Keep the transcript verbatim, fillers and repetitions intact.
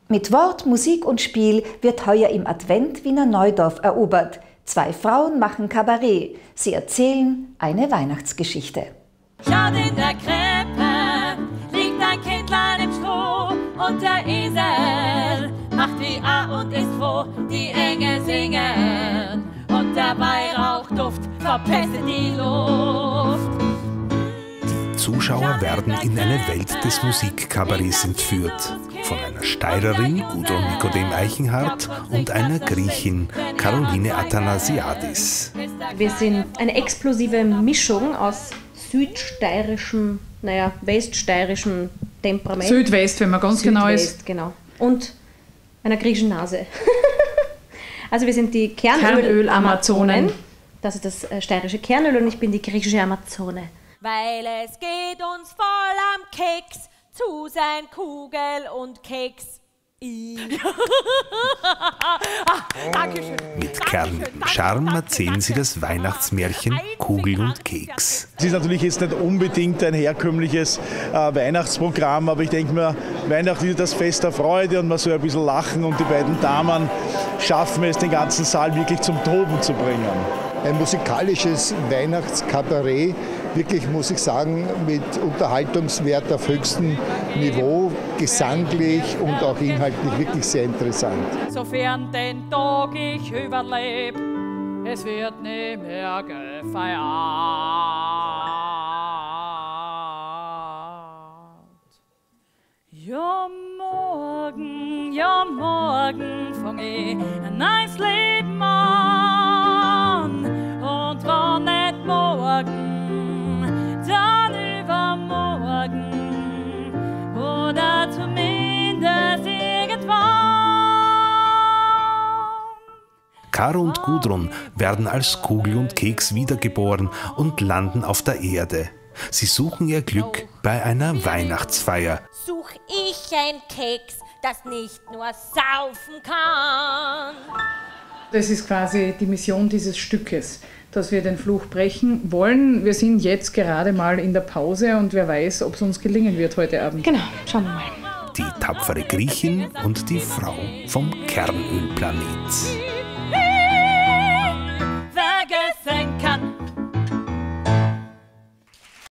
Mit Wort, Musik und Spiel wird heuer im Advent Wiener Neudorf erobert. Zwei Frauen machen Kabarett. Sie erzählen eine Weihnachtsgeschichte. Schaut, in der Krippe liegt ein Kindlein im Stroh und der Esel macht wie A und ist froh. Die Engel singen und der Weihrauchduft verpestet die Luft. Die Zuschauer werden in eine Welt des Musikkabarets entführt. Von einer Steirerin, Gudrun Nikodem Eichenhardt, und einer Griechin, Caroline Athanasiadis. Wir sind eine explosive Mischung aus südsteirischem, naja, weststeirischem Temperament. Südwest, wenn man ganz Südwest, genau ist. Genau. Und einer griechischen Nase. Also wir sind die Kernöl-Amazonen. Das ist das steirische Kernöl und ich bin die griechische Amazone. Weil es geht uns voll am Keks, zu sein Kugel und Keks. ah, Dankeschön. Mit kernigem Charme erzählen sie das Weihnachtsmärchen Kugel und Keks. Es ist natürlich jetzt nicht unbedingt ein herkömmliches äh, Weihnachtsprogramm, aber ich denke mir, Weihnachten ist das Fest der Freude und man soll ein bisschen lachen und die beiden Damen schaffen es, den ganzen Saal wirklich zum Toben zu bringen. Ein musikalisches Weihnachtskabarett, wirklich muss ich sagen, mit Unterhaltungswert auf höchstem Niveau, gesanglich und auch inhaltlich wirklich sehr interessant. Sofern den Tag ich überlebe, es wird nie mehr gefeiert. Ja morgen, ja morgen fang ich ein neues Leben an. Und wenn nicht morgen, dann übermorgen oder zumindest irgendwann. Caro und Gudrun werden als Kugel und Keks wiedergeboren und landen auf der Erde. Sie suchen ihr Glück bei einer Weihnachtsfeier. Such ich ein Keks, das nicht nur saufen kann. Das ist quasi die Mission dieses Stückes, dass wir den Fluch brechen wollen. Wir sind jetzt gerade mal in der Pause und wer weiß, ob es uns gelingen wird heute Abend. Genau, schauen wir mal. Die tapfere Griechin und die Frau vom Kernölplanet.